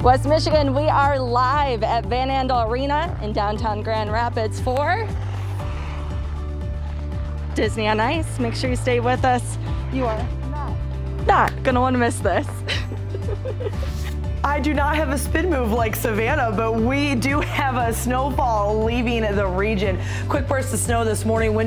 West Michigan, we are live at Van Andel Arena in downtown Grand Rapids for Disney on Ice. Make sure you stay with us. You are not gonna want to miss this. I do not have a spin move like Savannah, but we do have a snowfall leaving the region. Quick burst of snow this morning.